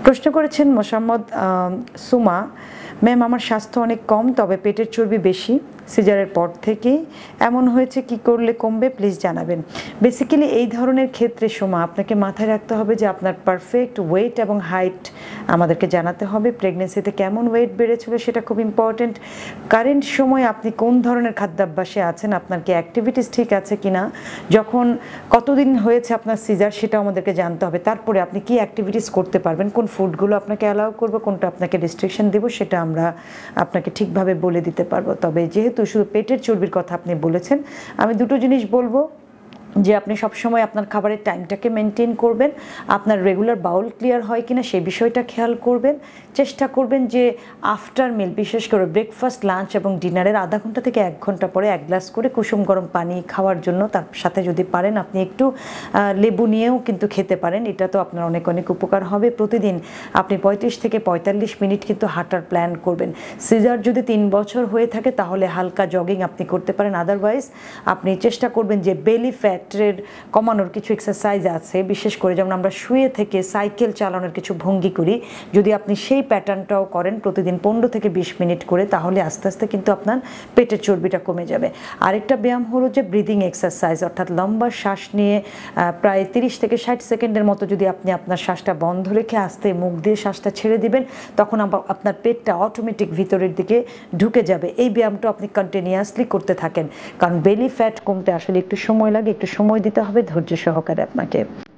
প্রশ্ন করেছেন মোসাম্মদ সুমা ম্যাম, আমার স্বাস্থ্য অনেক কম, তবে পেটের চর্বি বেশি, সিজারের পর থেকেই এমন হয়েছে, কি করলে কমবে প্লিজ জানাবেন। বেসিক্যালি এই ধরনের ক্ষেত্রে সুমা আপনাকে মাথায় রাখতে হবে যে আপনার পারফেক্ট ওয়েট এবং হাইট আমাদেরকে জানাতে হবে। প্রেগনেন্সিতে কেমন ওয়েট বেড়েছিল সেটা খুব ইম্পর্টেন্ট। কারেন্ট সময় আপনি কোন ধরনের খাদ্যাভ্যাসে আছেন, আপনার কি অ্যাক্টিভিটিস ঠিক আছে কিনা, যখন কতদিন হয়েছে আপনার সিজার সেটাও আমাদেরকে জানতে হবে। তারপরে আপনি কি অ্যাক্টিভিটিস করতে পারবেন, কোন ফুডগুলো আপনাকে অ্যালাউ করবো, কোনটা আপনাকে রেস্ট্রিকশন দেবো, সেটা আমরা আপনাকে ঠিকভাবে বলে দিতে পারবো। তবে যেহেতু শুধু পেটের চর্বির কথা আপনি বলেছেন, আমি দুটো জিনিস বলবো যে আপনি সবসময় আপনার খাবারের টাইমটাকে মেনটেন করবেন, আপনার রেগুলার বাউল ক্লিয়ার হয় কিনা সেই বিষয়টা খেয়াল করবেন। চেষ্টা করবেন যে আফটার মিল, বিশেষ করে ব্রেকফাস্ট, লাঞ্চ এবং ডিনারের আধা ঘন্টা থেকে 1 ঘন্টা পরে 1 গ্লাস করে কুসুম গরম পানি খাওয়ার জন্য, তার সাথে যদি পারেন আপনি একটু লেবু নিয়েও কিন্তু খেতে পারেন, এটা তো আপনার অনেক অনেক উপকার হবে। প্রতিদিন আপনি 35 থেকে 45 মিনিট কিন্তু হাঁটার প্ল্যান করবেন। সিজার যদি 3 বছর হয়ে থাকে তাহলে হালকা জগিং আপনি করতে পারেন। আদারওয়াইজ আপনি চেষ্টা করবেন যে বেলি ফ্যাটের কমানোর কিছু এক্সারসাইজ আছে, বিশেষ করে যেমন আমরা শুয়ে থেকে সাইকেল চালানোর কিছু ভঙ্গি করি, যদি আপনি সেই প্যাটার্নটাও করেন প্রতিদিন 15 থেকে 20 মিনিট করে, তাহলে আস্তে আস্তে কিন্তু আপনার পেটের চর্বিটা কমে যাবে। আরেকটা ব্যায়াম হলো যে ব্রিদিং এক্সারসাইজ, অর্থাৎ লম্বা শ্বাস নিয়ে প্রায় 30 থেকে 60 সেকেন্ডের মতো যদি আপনি আপনার শ্বাসটা বন্ধ রেখে আস্তে মুখ দিয়ে শ্বাসটা ছেড়ে দিবেন, তখন আপনার পেটটা অটোমেটিক ভিতরের দিকে ঢুকে যাবে। এই ব্যায়ামটা আপনি কন্টিনিউয়াসলি করতে থাকেন, কারণ বেলি ফ্যাট কমতে আসলে একটু সময় লাগে, একটু সময় দিতে হবে ধৈর্য সহকারে আপনাকে।